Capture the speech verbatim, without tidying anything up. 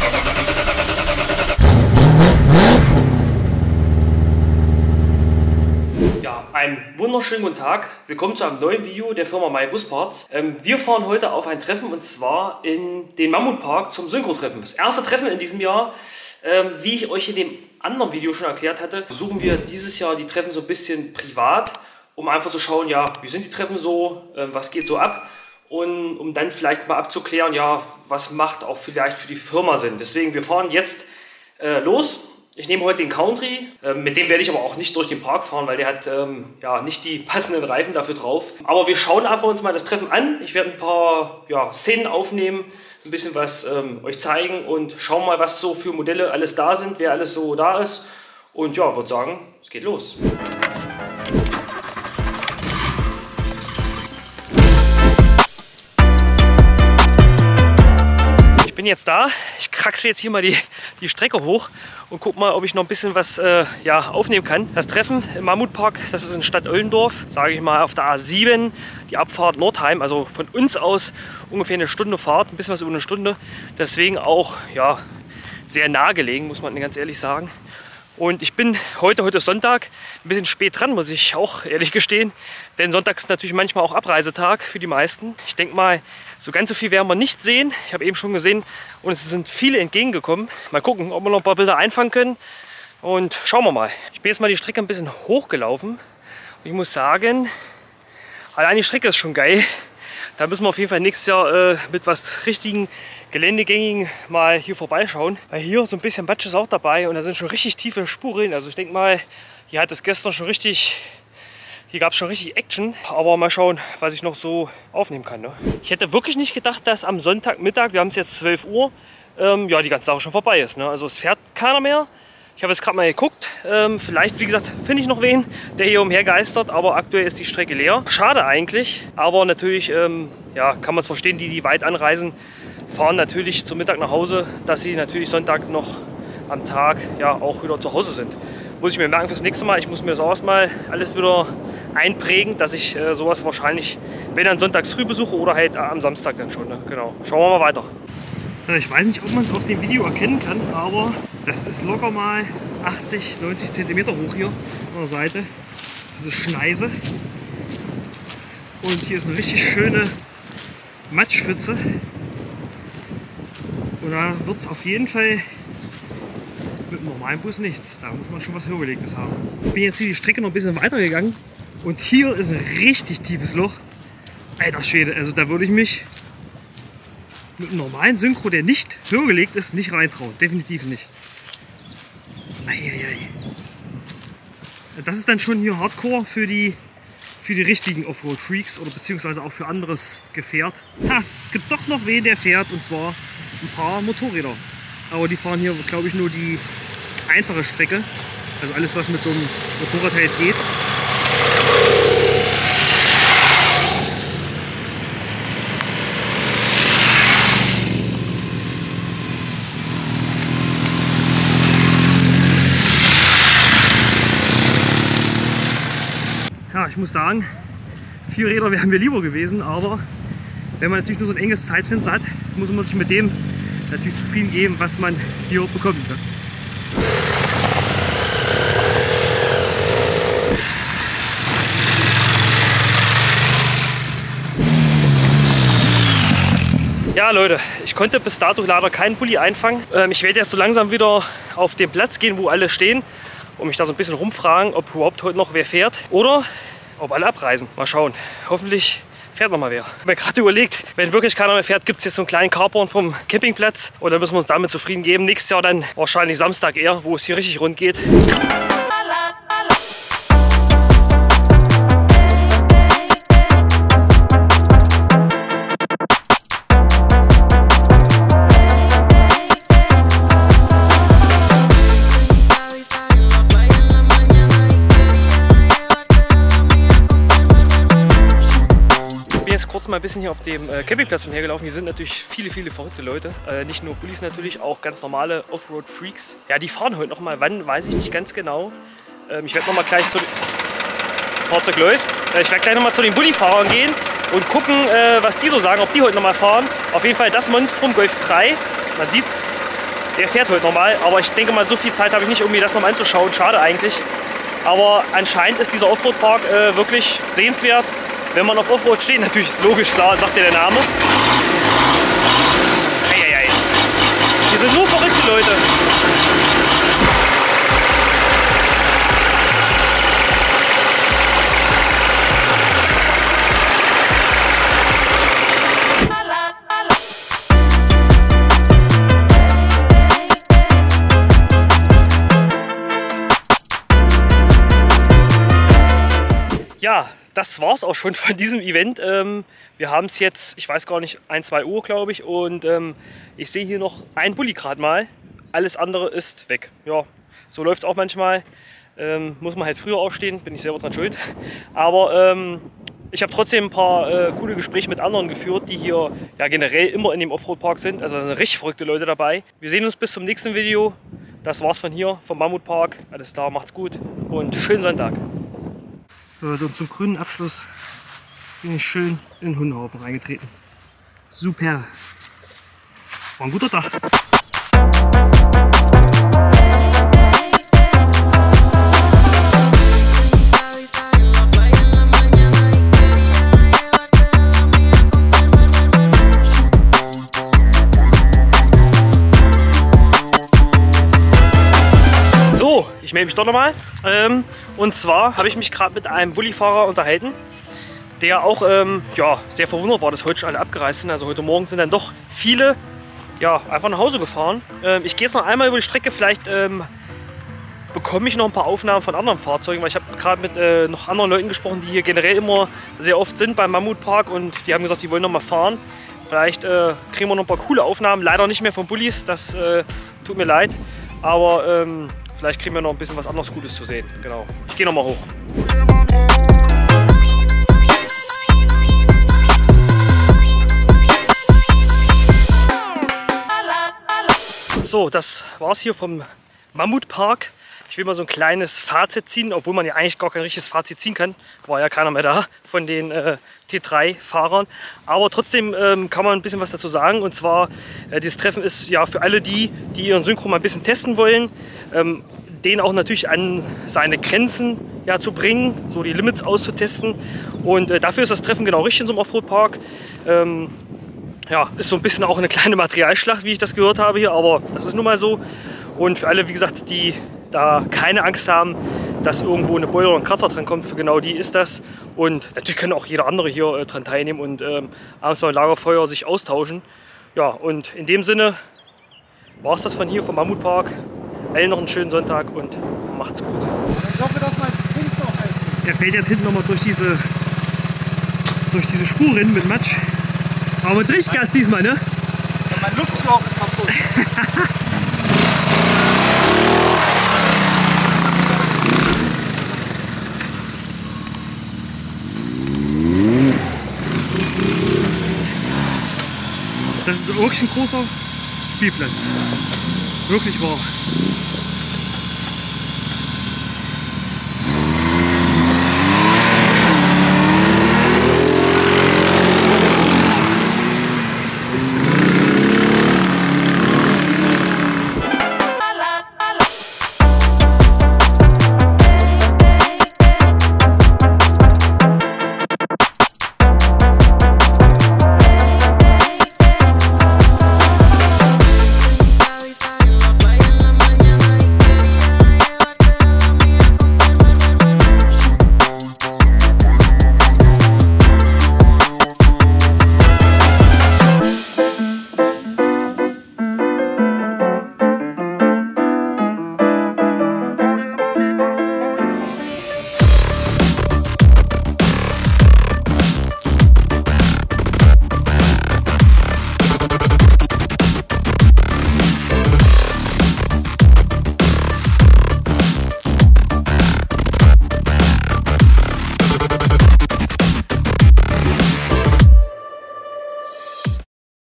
Einen wunderschönen guten Tag. Willkommen zu einem neuen Video der Firma MyBusParts. Ähm, wir fahren heute auf ein Treffen und zwar in den Mammutpark zum Synchro-Treffen. Das erste Treffen in diesem Jahr. Ähm, wie ich euch in dem anderen Video schon erklärt hatte, versuchen wir dieses Jahr die Treffen so ein bisschen privat, um einfach zu schauen, ja, wie sind die Treffen so, äh, was geht so ab und um dann vielleicht mal abzuklären, ja, was macht auch vielleicht für die Firma Sinn. Deswegen, wir fahren jetzt äh, los. Ich nehme heute den Country, ähm, mit dem werde ich aber auch nicht durch den Park fahren, weil der hat ähm, ja, nicht die passenden Reifen dafür drauf. Aber wir schauen einfach uns mal das Treffen an. Ich werde ein paar ja, Szenen aufnehmen, ein bisschen was ähm, euch zeigen und schauen mal, was so für Modelle alles da sind, wer alles so da ist. Und ja, würde sagen, es geht los. Ich bin jetzt da. Ich kraxel jetzt hier mal die, die Strecke hoch und guck mal, ob ich noch ein bisschen was äh, ja, aufnehmen kann. Das Treffen im Mammutpark, das ist in Stadt Oellendorf, sage ich mal auf der A sieben, die Abfahrt Nordheim, also von uns aus ungefähr eine Stunde Fahrt, ein bisschen was über eine Stunde. Deswegen auch ja, sehr nah gelegen, muss man ganz ehrlich sagen. Und ich bin heute, heute ist Sonntag, ein bisschen spät dran, muss ich auch ehrlich gestehen. Denn Sonntag ist natürlich manchmal auch Abreisetag für die meisten. Ich denke mal, so ganz so viel werden wir nicht sehen. Ich habe eben schon gesehen und es sind viele entgegengekommen. Mal gucken, ob wir noch ein paar Bilder einfangen können. Und schauen wir mal. Ich bin jetzt mal die Strecke ein bisschen hochgelaufen. Und ich muss sagen, allein die Strecke ist schon geil. Da müssen wir auf jeden Fall nächstes Jahr äh, mit was richtigen Geländegängigen mal hier vorbeischauen. Weil hier so ein bisschen Matsch ist auch dabei und da sind schon richtig tiefe Spuren. Also ich denke mal, hier hat es gestern schon richtig, hier gab es schon richtig Action. Aber mal schauen, was ich noch so aufnehmen kann. Ne? Ich hätte wirklich nicht gedacht, dass am Sonntagmittag, wir haben es jetzt zwölf Uhr, ähm, ja die ganze Sache schon vorbei ist. Ne? Also es fährt keiner mehr. Ich habe jetzt gerade mal geguckt, ähm, vielleicht, wie gesagt, finde ich noch wen, der hier umhergeistert, aber aktuell ist die Strecke leer. Schade eigentlich, aber natürlich ähm, ja, kann man es verstehen, die, die weit anreisen, fahren natürlich zum Mittag nach Hause, dass sie natürlich Sonntag noch am Tag ja auch wieder zu Hause sind. Muss ich mir merken fürs nächste Mal, ich muss mir das auch erstmal alles wieder einprägen, dass ich äh, sowas wahrscheinlich, wenn dann sonntags früh besuche oder halt am Samstag dann schon. Ne? Genau. Schauen wir mal weiter. Ich weiß nicht, ob man es auf dem Video erkennen kann, aber das ist locker mal achtzig, neunzig Zentimeter hoch hier an der Seite. Diese Schneise. Und hier ist eine richtig schöne Matschpfütze. Und da wird es auf jeden Fall mit dem normalen Bus nichts. Da muss man schon was Höhergelegtes haben. Ich bin jetzt hier die Strecke noch ein bisschen weiter gegangen. Und hier ist ein richtig tiefes Loch. Alter Schwede, also da würde ich mich mit einem normalen Synchro, der nicht höhergelegt ist, nicht reintrauen. Definitiv nicht. Eieiei. Das ist dann schon hier Hardcore für die, für die richtigen Offroad-Freaks oder beziehungsweise auch für anderes Gefährt. Ha, es gibt doch noch wen, der fährt, und zwar ein paar Motorräder. Aber die fahren hier, glaube ich, nur die einfache Strecke. Also alles, was mit so einem Motorrad halt geht. Ja, ich muss sagen, vier Räder wären mir lieber gewesen, aber wenn man natürlich nur so ein enges Zeitfenster hat, muss man sich mit dem natürlich zufrieden geben, was man hier bekommt. Ne? Ja Leute, ich konnte bis dato leider keinen Bulli einfangen. Ähm, ich werde jetzt so langsam wieder auf den Platz gehen, wo alle stehen. Und mich da so ein bisschen rumfragen, ob überhaupt heute noch wer fährt oder ob alle abreisen. Mal schauen. Hoffentlich fährt noch mal wer. Ich habe mir gerade überlegt, wenn wirklich keiner mehr fährt, gibt es jetzt so einen kleinen Carporn vom Campingplatz. Und dann müssen wir uns damit zufrieden geben. Nächstes Jahr dann wahrscheinlich Samstag eher, wo es hier richtig rund geht. Mal ein bisschen hier auf dem äh, Campingplatz umhergelaufen. Hier sind natürlich viele, viele verrückte Leute. Äh, nicht nur Bullis natürlich, auch ganz normale Offroad-Freaks. Ja, die fahren heute noch mal. Wann, weiß ich nicht ganz genau. Ähm, ich werde noch mal gleich zu... Fahrzeug läuft. Äh, ich werde gleich noch mal zu den Bulli-Fahrern gehen und gucken, äh, was die so sagen, ob die heute noch mal fahren. Auf jeden Fall das Monstrum Golf drei. Man sieht's. der fährt heute normal. Aber ich denke mal, so viel Zeit habe ich nicht, um mir das nochmal anzuschauen. Schade eigentlich. Aber anscheinend ist dieser Offroad-Park äh, wirklich sehenswert. Wenn man auf Offroad steht, natürlich ist logisch, klar, sagt ja der Name. Eieiei. Die sind nur verrückte Leute. Ja, das war's auch schon von diesem Event. Ähm, wir haben es jetzt, ich weiß gar nicht, ein, zwei Uhr glaube ich. Und ähm, ich sehe hier noch ein Bulli gerade mal. Alles andere ist weg. Ja, so läuft es auch manchmal. Ähm, muss man halt früher aufstehen, bin ich selber dran schuld. Aber ähm, ich habe trotzdem ein paar äh, coole Gespräche mit anderen geführt, die hier ja generell immer in dem Offroad-Park sind. Also da sind richtig verrückte Leute dabei. Wir sehen uns bis zum nächsten Video. Das war's von hier, vom Mammutpark. Alles klar, macht's gut und schönen Sonntag. So, und zum grünen Abschluss bin ich schön in den Hundehaufen reingetreten. Super. War ein guter Tag. So, ich melde mich doch nochmal. Ähm, und zwar habe ich mich gerade mit einem Bullifahrer unterhalten, der auch ähm, ja, sehr verwundert war, dass heute schon alle abgereist sind. Also heute Morgen sind dann doch viele ja, einfach nach Hause gefahren. Ähm, ich gehe jetzt noch einmal über die Strecke, vielleicht ähm, bekomme ich noch ein paar Aufnahmen von anderen Fahrzeugen, weil ich habe gerade mit äh, noch anderen Leuten gesprochen, die hier generell immer sehr oft sind beim Mammutpark und die haben gesagt, die wollen noch mal fahren. Vielleicht äh, kriegen wir noch ein paar coole Aufnahmen, leider nicht mehr von Bullis, das äh, tut mir leid, aber ähm, vielleicht kriegen wir noch ein bisschen was anderes Gutes zu sehen. Genau. Ich gehe noch mal hoch. So, das war's hier vom Mammutpark. Ich will mal so ein kleines Fazit ziehen, obwohl man ja eigentlich gar kein richtiges Fazit ziehen kann. War ja keiner mehr da von den äh, T drei Fahrern. Aber trotzdem ähm, kann man ein bisschen was dazu sagen. Und zwar, äh, dieses Treffen ist ja für alle die, die ihren Synchro mal ein bisschen testen wollen. Ähm, den auch natürlich an seine Grenzen ja, zu bringen, so die Limits auszutesten. Und äh, dafür ist das Treffen genau richtig in so einem Offroad-Park. Ähm, ja, ist so ein bisschen auch eine kleine Materialschlacht, wie ich das gehört habe hier, aber das ist nun mal so. Und für alle, wie gesagt, die da keine Angst haben, dass irgendwo eine Beule oder ein Kratzer dran kommt, für genau die ist das. Und natürlich können auch jeder andere hier äh, dran teilnehmen und ähm, abends beim Lagerfeuer sich austauschen. Ja, und in dem Sinne war es das von hier vom Mammutpark. Allen noch einen schönen Sonntag und macht's gut. Ich hoffe, dass mein Fuß noch hält. Er fällt jetzt hinten nochmal durch diese, durch diese Spuren mit Matsch. Aber mit richtig Gas diesmal, ne? Ja, mein Luftschlauch ist kaputt. Das ist wirklich ein großer Spielplatz. Wirklich wahr.